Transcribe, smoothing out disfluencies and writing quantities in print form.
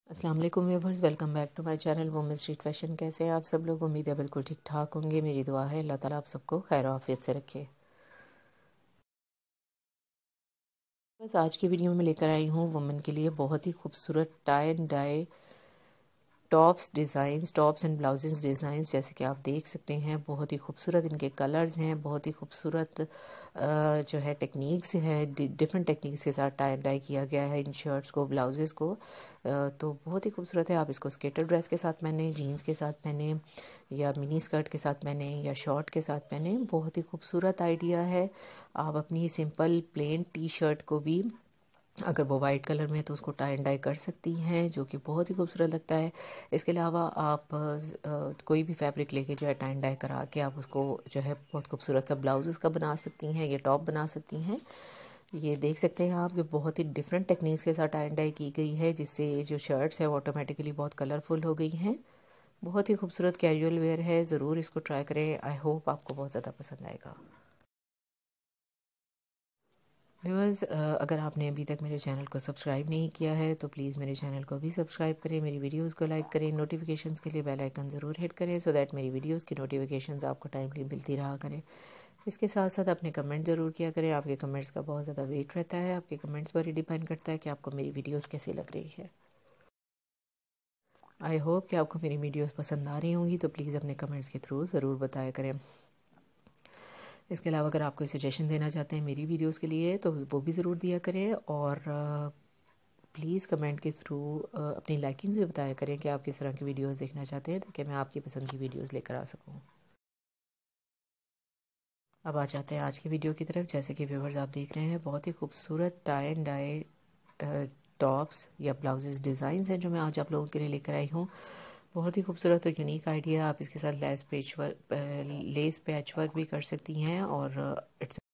अस्सलाम वालेकुम viewers, welcome back to my channel women street fashion. कैसे हैं आप सब लोग? उम्मीद है बिल्कुल ठीक ठाक होंगे। मेरी दुआ है अल्लाह ताला आप सबको खैर आफियत से रखे। बस आज की वीडियो में लेकर आई हूँ वुमेन के लिए बहुत ही खूबसूरत tie and dye tops and blouses designs. जैसे कि आप देख सकते हैं बहुत ही खूबसूरत इनके कलर्स हैं, बहुत ही खूबसूरत जो है टेक्निक्स है, डिफरेंट टेक्निक्स के साथ टाई एंड डाई किया गया है इन शर्ट्स को, ब्लाउजेस को। तो बहुत ही खूबसूरत है। आप इसको स्केटर ड्रेस के साथ पहने, जीन्स के साथ पहने, या मिनी स्कर्ट के साथ पहने, या शॉर्ट के साथ पहने, बहुत ही खूबसूरत आइडिया है। आप अपनी सिंपल प्लेन टी शर्ट को भी, अगर वो वाइट कलर में है तो उसको टाई एंड डाई कर सकती हैं, जो कि बहुत ही खूबसूरत लगता है। इसके अलावा आप कोई भी फैब्रिक लेके जो है टाई एंड डाई करा के आप उसको जो है बहुत खूबसूरत सा ब्लाउज उसका बना सकती हैं, ये टॉप बना सकती हैं। ये देख सकते हैं आप कि बहुत ही डिफरेंट टेक्निक्स के साथ टाई एंड डाई की गई है, जिससे जो शर्ट्स है वो ऑटोमेटिकली बहुत कलरफुल हो गई हैं। बहुत ही खूबसूरत कैजुअल वेयर है, ज़रूर इसको ट्राई करें। आई होप आपको बहुत ज़्यादा पसंद आएगा। व्यूअर्स, अगर आपने अभी तक मेरे चैनल को सब्सक्राइब नहीं किया है तो प्लीज़ मेरे चैनल को भी सब्सक्राइब करें, मेरी वीडियोस को लाइक करें, नोटिफिकेशंस के लिए बेल आइकन ज़रूर हिट करें सो दैट मेरी वीडियोस की नोटिफिकेशंस आपको टाइमली मिलती रहा करें। इसके साथ साथ अपने कमेंट ज़रूर किया करें, आपके कमेंट्स का बहुत ज़्यादा वेट रहता है। आपके कमेंट्स पर ही डिपेंड करता है कि आपको मेरी वीडियोज़ कैसी लग रही है। आई होप कि आपको मेरी वीडियोज़ पसंद आ रही होंगी, तो प्लीज़ अपने कमेंट्स के थ्रू ज़रूर बताया करें। इसके अलावा अगर आप कोई सजेशन देना चाहते हैं मेरी वीडियोस के लिए तो वो भी ज़रूर दिया करें, और प्लीज़ कमेंट के थ्रू अपनी लाइकिंग्स भी बताया करें कि आप किस तरह की वीडियोस देखना चाहते हैं, ताकि मैं आपकी पसंद की वीडियोस लेकर आ सकूं। अब आ जाते हैं आज की वीडियो की तरफ। जैसे कि व्यूवर्स आप देख रहे हैं बहुत ही खूबसूरत टाई एंड डाई टॉप्स या ब्लाउजेस डिज़ाइंस हैं जो मैं आज आप लोगों के लिए लेकर आई हूँ। बहुत ही खूबसूरत और यूनिक आइडिया। आप इसके साथ लेस पैच वर्क भी कर सकती हैं, और इट्स